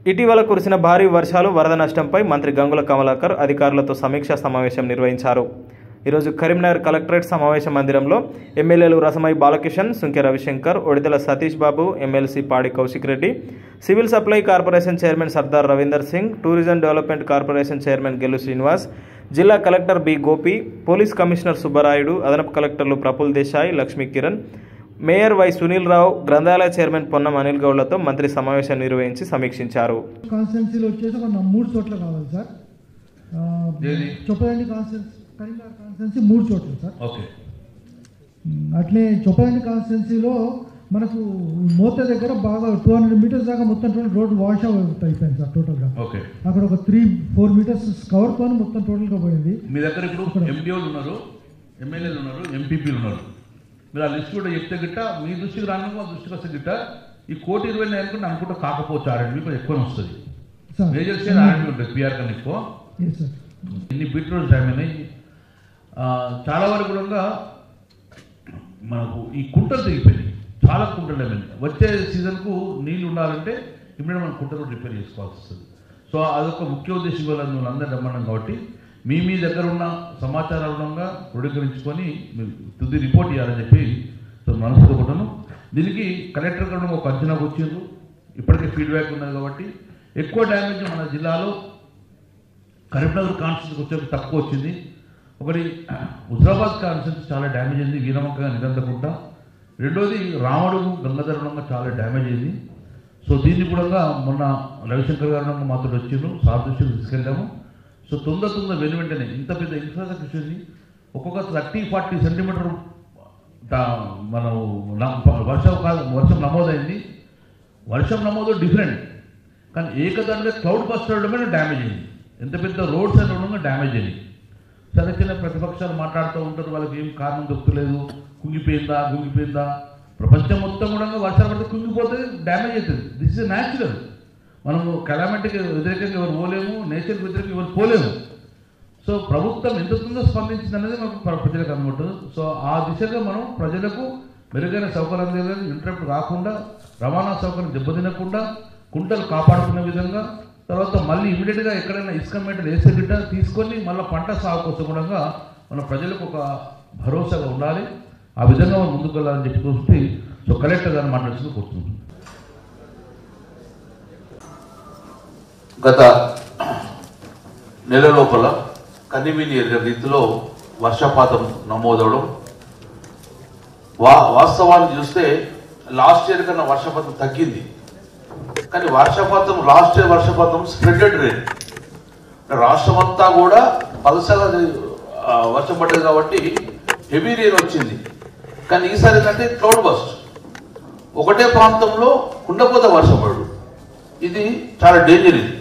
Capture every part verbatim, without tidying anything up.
ఇటీవల కురిసిన భారీ వర్షాలు వరద నష్టంపై మంత్రి గంగుల కమలాకర్ అధికారులతో సమీక్షా సమావేశం నిర్వహించారు. ఈరోజు కరీంనగర్ కలెక్టరేట్ సమావేశ మందిరంలో ఎమ్మెల్యేలు Rasamayi Balakishan, Sunke Ravishankar, Odidela Satish Babu, MLC Padi Kaushik Reddy, civil supply corporation chairman Sardar Ravinder Singh, tourism development corporation chairman Gellu Srinivas, జిల్లా collector B Gopi, police commissioner Subbarayudu, అదనపు కలెక్టర్లు ప్రఫుల్ దేశాయ్, లక్ష్మీ కిరణ్, మేయర్ వై సునీల్ రావు, గ్రంథాలయ చైర్మన్ పొన్నం అనిల్ గౌడ్లతో మంత్రి సమావేశం నిర్వహించి సమీక్షించారు. కాన్స్టిట్యున్సీలో వచ్చేసి ఒక మూడు చోట్ల కావాలి sir. Choppadandi constituency, Karimnagar constituency మూడు చోట్ల సార్. ఓకే. అట్లే చొప్పదండి కాన్స్టిట్యున్సీలో మనకు మోత దగ్గర బాగా టూ హండ్రెడ్ మీటర్స్ దాకా మొత్తం టోటల్ రోడ్ వాష్ అవుట్ అయిపోయింది సార్ టోటల్గా. ఓకే. అక్కడ ఒక త్రీ ఫోర్ మీటర్స్ కవర్తో మొత్తం టోటల్గా పోయింది. మీ దగ్గర ఇప్పుడు ఎంపీఓలు ఉన్నారు, ఎమ్మెల్యేలు ఉన్నారు, ఎంపీపీలు ఉన్నారు. మీరు ఆ లిస్ట్ కూడా చెప్తే గిట్ట మీ దృష్టికి రాను మా దృష్టికి వస్తే గిట్ట ఈ కోటి ఇరవై అనుకుంటే అనుకుంటే కాకపోవచ్చు ఆర్ఎండ్బి కొంచెం ఎక్కువ వస్తుంది. మేజర్ షేర్ ఆర్ఎండ్బి ఉంటుంది పిఆర్ కన్నా ఎక్కువ. ఇన్ని బీట్ రోడ్స్ డ్యామ్ అయినాయి. చాలా వరకు కూడా మనకు ఈ కుంటలు తెగిపోయినాయి, చాలా కుంటలు ఏమైంది. వచ్చే సీజన్కు నీళ్ళు ఉండాలంటే ఇప్పుడే మనం కుంటలు రిపేర్ చేసుకోవాల్సి వస్తుంది. సో అదొక ముఖ్య ఉద్దేశం వల్ల నువ్వు అందరూ రమ్మన్నాం కాబట్టి మీ మీ దగ్గర ఉన్న సమాచారంగా క్రోడీకరించుకొని తుది రిపోర్ట్ ఇవ్వాలని చెప్పి మనసుతో కొట్టను. దీనికి కలెక్టర్ గారు ఒక అంచనాకు వచ్చిండ్రు, ఇప్పటికే ఫీడ్బ్యాక్ ఉన్నది కాబట్టి ఎక్కువ డ్యామేజ్ మన జిల్లాలో కరీంనగర్ కాన్స్టిట్యూన్సీకి వచ్చేది తక్కువ వచ్చింది. ఒకటి హుజరాబాద్ కాన్స్టిట్యూన్సీ చాలా డ్యామేజ్ అయింది, వీరమక్క నిరంతకుంట. రెండోది రామడుగు గంగాధరంగా చాలా డ్యామేజ్ అయింది. సో దీన్ని కూడా మొన్న రవిశంకర్ గారు మాతో వచ్చిండ్రు, సార్ దృష్టికి తీసుకెళ్ళాము. సో తొందర తొందర వెను వెంటనే ఇంత పెద్ద ఇన్ఫ్రాస్ట్రక్చర్ని ఒక్కొక్క థర్టీ ఫార్టీ సెంటీమీటర్ మనం వర్షం వర్షం నమోదైంది. వర్షం నమోదు డిఫరెంట్, కానీ ఏకదానిగా క్లౌడ్ బస్ట్ అవడమే డ్యామేజ్ అయింది. ఎంత పెద్ద రోడ్స్ అని ఉండగా డ్యామేజ్ అయింది. సరే చిన్న ప్రతిపక్షాలు మాట్లాడుతూ ఉంటారు, వాళ్ళకి ఏం కారణం దొక్కలేదు, కుంగిపోయిందా గుంగిపోయిందా. ప్రపంచం మొత్తం కూడా వర్షాలు పడితే కుంగిపోతే డ్యామేజ్ అవుతుంది. This is natural. మనము కెలామిటీకి వ్యతిరేకంగా ఎవరు పోలేము, నేచర్కి వ్యతిరేకంగా ఎవరు పోలేము. సో ప్రభుత్వం ఎంత తొందర స్పందించింది అనేది మనకు ప్రజలకు అనుకుంటుంది. సో ఆ దిశగా మనం ప్రజలకు మెరుగైన సౌకర్యం అందేది, ఇంటరప్ట్ రాకుండా, రవాణా సౌకర్యం దెబ్బతినకుండా, కుంటలు కాపాడుకునే విధంగా, తర్వాత మళ్ళీ ఇమీడియట్గా ఎక్కడైనా ఇసుక మేటలు వేసే గిట్ట తీసుకొని మళ్ళీ పంట సాగు కోసం కూడా మన ప్రజలకు ఒక భరోసాగా ఉండాలి. ఆ విధంగా మనం ముందుకు వెళ్ళాలని చెప్పి చూస్తే సో కలెక్టర్ గారిని మాట్లాడుతూ కోరుతున్నాం. గత నెల లోపల కనివిని రీతిలో వర్షపాతం నమోదవడం, వా వాస్తవాన్ని చూస్తే లాస్ట్ ఇయర్ కన్నా వర్షపాతం తగ్గింది. కానీ వర్షపాతం లాస్ట్ ఇయర్ వర్షపాతం స్ప్రెడెడ్ రేట్, రాష్ట్రం అంతా కూడా పలసగా వర్షం పడ్డది కాబట్టి హెవీ రెయిన్ వచ్చింది. కానీ ఈసారి ఏంటంటే క్లౌడ్ బస్ట్, ఒకటే ప్రాంతంలో కుండపోత వర్షం పడు, ఇది చాలా డేంజర్. ఇది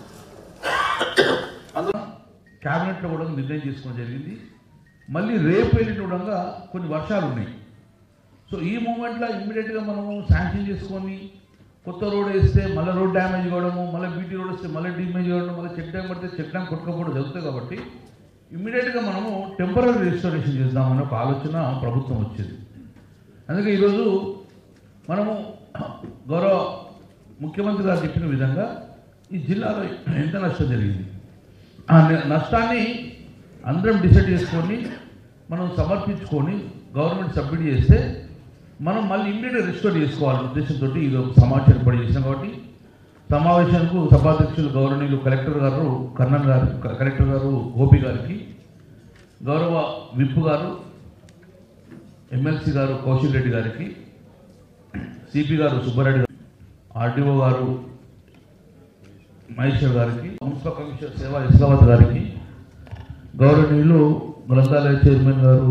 అందులో క్యాబినెట్లో కూడా నిర్ణయం తీసుకోవడం జరిగింది. మళ్ళీ రేపు వెళ్ళిన కూడా కొన్ని వర్షాలు ఉన్నాయి. సో ఈ మూమెంట్లో ఇమ్మీడియట్గా మనము శాంక్షన్ చేసుకొని కొత్త రోడ్ వేస్తే మళ్ళీ రోడ్ డ్యామేజ్ కావడము, మళ్ళీ బీటీ రోడ్ వస్తే మళ్ళీ డ్యామేజ్ కావడం, మళ్ళీ చెక్ డ్యామ్ పడితే చెక్ డ్యామ్ కొట్టుకోవడం జరుగుతుంది. కాబట్టి ఇమ్మీడియట్గా మనము టెంపరీ రిస్టోరేషన్ చేద్దామని ఒక ఆలోచన ప్రభుత్వం వచ్చింది. అందుకే ఈరోజు మనము గౌరవ ముఖ్యమంత్రి గారు చెప్పిన విధంగా ఈ జిల్లాలో ఎంత నష్టం జరిగింది, ఆ నష్టాన్ని అందరం డిసైడ్ చేసుకొని మనం సమర్పించుకొని గవర్నమెంట్ సబ్మిట్ చేస్తే మనం మళ్ళీ ఇమ్మీడియట్గా రిస్టోర్ చేసుకోవాలనే ఉద్దేశంతో ఈరోజు సమాచారం పడి చేసాం. కాబట్టి సమావేశానికి సభాధ్యక్షులు గౌరవనీయులు కలెక్టర్ గారు కన్నన్ గారు, కలెక్టర్ గారు గోపి గారికి, గౌరవ విప్ గారు ఎమ్మెల్సీ గారు కౌశిక్ రెడ్డి గారికి, సిపి గారు సుబ్బారెడ్డి గారు, ఆర్టీఓ గారు మహేశ్వర్ గారికి, మున్సిపల్ కమిషనర్ సేవా ఇస్లామాబాద్ గారికి, గౌరవనీయులు గ్రంథాలయ చైర్మన్ గారు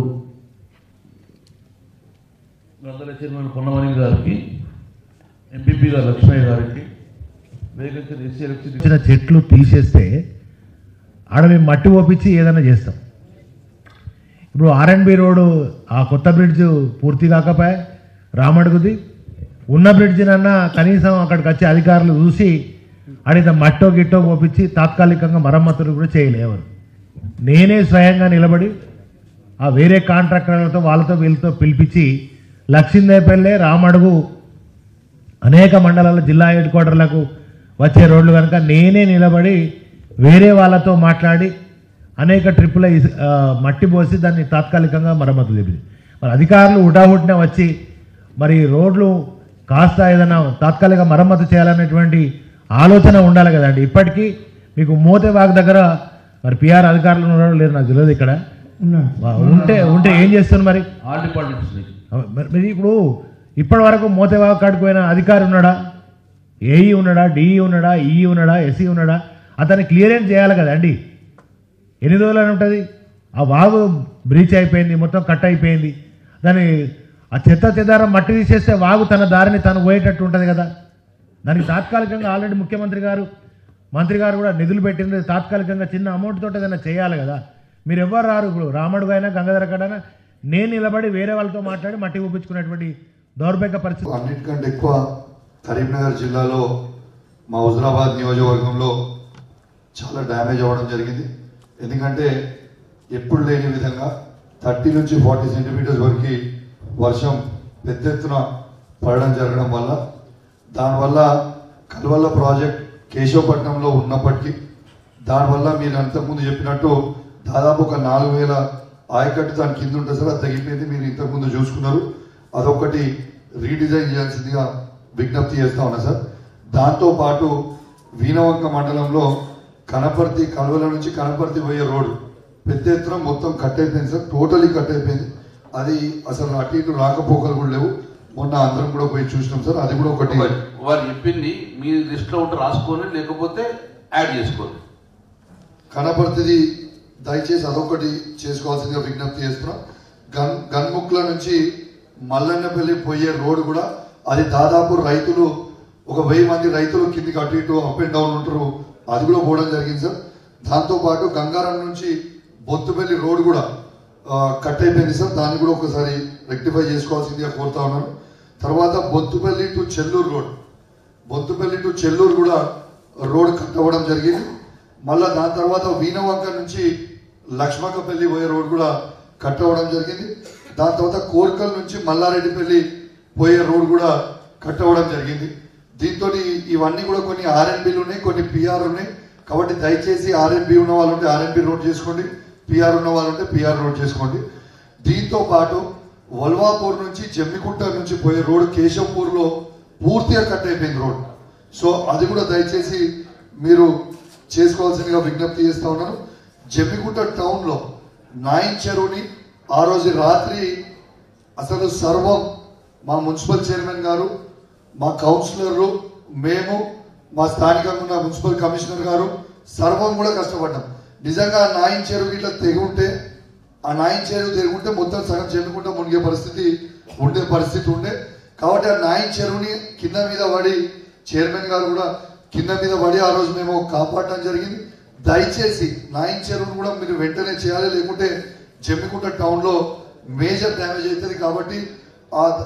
గ్రంథాలయ చైర్మన్ పొన్నమణి గారికి, ఎంపీపీ గారు లక్ష్మయ్య గారికి, వేగంగా ఎస్సీ ఎలక్షన్ చెట్లు తీసేస్తే ఆడ మేము మట్టి ఓపించి ఏదైనా చేస్తాం. ఇప్పుడు ఆర్ఎండ్బి రోడ్డు ఆ కొత్త బ్రిడ్జ్ పూర్తి కాకపోయా, రామడుగుది ఉన్న బ్రిడ్జినన్నా కనీసం అక్కడికి వచ్చే అధికారులు చూసి అడిగిన మట్టో గిట్టో ఓపించి తాత్కాలికంగా మరమ్మతులు కూడా చేయలేవారు. నేనే స్వయంగా నిలబడి ఆ వేరే కాంట్రాక్టర్లతో వాళ్ళతో వీళ్ళతో పిలిపించి లక్ష్మీదేపల్లె, రామడుగు అనేక మండలాల జిల్లా హెడ్ క్వార్టర్లకు వచ్చే రోడ్లు కనుక నేనే నిలబడి వేరే వాళ్ళతో మాట్లాడి అనేక ట్రిప్పుల మట్టి పోసి దాన్ని తాత్కాలికంగా మరమ్మతులు చేపింది. మరి అధికారులు ఉటాహుటిన వచ్చి మరి రోడ్లు కాస్త ఏదైనా తాత్కాలిక మరమ్మతు చేయాలనేటువంటి ఆలోచన ఉండాలి కదండి. ఇప్పటికీ మీకు మోతేవాగ్ దగ్గర మరి పిఆర్ అధికారులు ఉన్నారో లేరు నాకు తెలియదు. ఇక్కడ ఉంటే ఉంటే ఏం చేస్తున్నారు మరి? ఆల్ డిపార్ట్మెంట్స్ మరి ఇప్పుడు ఇప్పటి వరకు మోతేవాగ్ కాడికి పోయిన అధికారి ఉన్నాడా? ఏఈ ఉన్నాడా? డిఈ ఉన్నాడా? ఈఈ ఉన్నాడా? ఎస్ఈ ఉన్నాడా? అతన్ని క్లియరెన్స్ చేయాలి కదండి. ఎన్ని రోజులు అని ఉంటుంది? ఆ వాగు బ్రీచ్ అయిపోయింది, మొత్తం కట్ అయిపోయింది. దాన్ని ఆ చెత్త చెదారం మట్టి తీసేస్తే వాగు తన దారిని తను పోయేటట్టు ఉంటుంది కదా. దానికి తాత్కాలికంగా ఆల్రెడీ ముఖ్యమంత్రి గారు మంత్రి గారు కూడా నిధులు పెట్టింది. తాత్కాలికంగా చిన్న అమౌంట్ తోటి ఏదైనా చేయాలి కదా. మీరు ఎవరు రారు. ఇప్పుడు రాముడు అయినా గంగాధర కడైనా నేను నిలబడి వేరే వాళ్ళతో మాట్లాడి మట్టి ఊపించుకునేటువంటి దౌర్భాగ్య పరిస్థితి. అన్నిటికంటే ఎక్కువ కరీంనగర్ జిల్లాలో మా హుజరాబాద్ నియోజకవర్గంలో చాలా డ్యామేజ్ అవ్వడం జరిగింది. ఎందుకంటే ఎప్పుడు లేని విధంగా థర్టీ నుంచి ఫార్టీ సెంటీమీటర్స్ వరకు వర్షం పెద్ద ఎత్తున పడడం జరగడం వల్ల దానివల్ల కల్వల్ల ప్రాజెక్ట్ కేశవపట్నంలో ఉన్నప్పటికీ దానివల్ల మీరు అంతకుముందు చెప్పినట్టు దాదాపు ఒక నాలుగు వేల ఆయకట్టు దాని కింద ఉంటుంది సార్. అది తగ్గిపోయింది, మీరు ఇంతకుముందు చూసుకున్నారు. అదొకటి రీడిజైన్ చేయాల్సిందిగా విజ్ఞప్తి చేస్తా ఉన్నా సార్. దాంతోపాటు వీణవంక మండలంలో కనపర్తి కల్వల నుంచి కనపర్తి పోయే రోడ్డు పెద్ద ఎత్తున మొత్తం కట్ అయిపోయింది సార్. టోటలీ కట్ అయిపోయింది. అది అసలు అటు ఇటు రాకపోకలు కూడా లేవు. మొన్న అందరం కూడా పోయి చూసినాం సార్. అది కూడా ఒకటి వారు చెప్పింది మీ లిస్ట్లో ఉంటే రాసుకొని లేకపోతే యాడ్ చేసుకోండి. కనపర్తిది దయచేసి అదొకటి చేసుకోవాల్సిందిగా విజ్ఞప్తి చేస్తున్నాం. గన్ గన్ముక్ల నుంచి మల్లన్నపల్లి పోయే రోడ్డు కూడా అది దాదాపు రైతులు ఒక వెయ్యి మంది రైతులు కిందికి అటు ఇటు అప్ అండ్ డౌన్ ఉంటారు. అది కూడా పోవడం జరిగింది సార్. దాంతోపాటు గంగారం నుంచి బొత్తుపల్లి రోడ్డు కూడా కట్ అయిపోయింది సార్. దాన్ని కూడా ఒకసారి రెక్టిఫై చేసుకోవాల్సిందిగా కోరుతా ఉన్నాను. తర్వాత Bothupalli to Chelluru road Bothupalli to Chelluru కూడా రోడ్ కట్ అవ్వడం జరిగింది. మళ్ళీ దాని తర్వాత వీణవంక నుంచి లక్ష్మకపల్లి పోయే రోడ్ కూడా కట్ అవ్వడం జరిగింది. దాని తర్వాత కోర్కల్ నుంచి మల్లారెడ్డిపల్లి పోయే రోడ్ కూడా కట్ అవ్వడం జరిగింది. దీంతో ఇవన్నీ కూడా కొన్ని ఆర్ఎన్బిలు ఉన్నాయి, కొన్ని పిఆర్ ఉన్నాయి. కాబట్టి దయచేసి ఆర్ఎన్బి ఉన్న వాళ్ళు ఉంటే ఆర్ఎన్బి రోడ్ చేసుకోండి, పిఆర్ ఉన్న వాళ్ళు ఉంటే పిఆర్ రోడ్ చేసుకోండి. దీంతో పాటు వల్వాపూర్ నుంచి జమ్మికుంట నుంచి పోయే రోడ్ కేశంపూర్లో పూర్తిగా కట్ అయిపోయింది రోడ్. సో అది కూడా దయచేసి మీరు చేసుకోవాల్సిందిగా విజ్ఞప్తి చేస్తా ఉన్నాను. జమ్మికుంట టౌన్లో నాయన్ చెరువుని ఆ రోజు రాత్రి అసలు సర్వం మా మున్సిపల్ చైర్మన్ గారు, మా కౌన్సిలర్లు, మేము, మా స్థానికంగా ఉన్న మున్సిపల్ కమిషనర్ గారు సర్వం కూడా కష్టపడ్డాం. నిజంగా నాయన్ చెరువు ఇట్లా తెగుంటే ఆ నాయన్ చెరువు తెగుంటే మొత్తం సగం చెప్పుకుంటూ మునిగే పరిస్థితి ఉండే పరిస్థితి ఉండే. కాబట్టి ఆ నాయన్ చెరువుని కింద మీద పడి చైర్మన్ గారు కూడా కింద మీద పడి ఆ రోజు మేము కాపాడటం జరిగింది. దయచేసి నాయన్ చెరువును కూడా మీరు వెంటనే చేయాలి, లేకుంటే జమ్మికుంట టౌన్లో మేజర్ డ్యామేజ్ అవుతుంది. కాబట్టి ఆ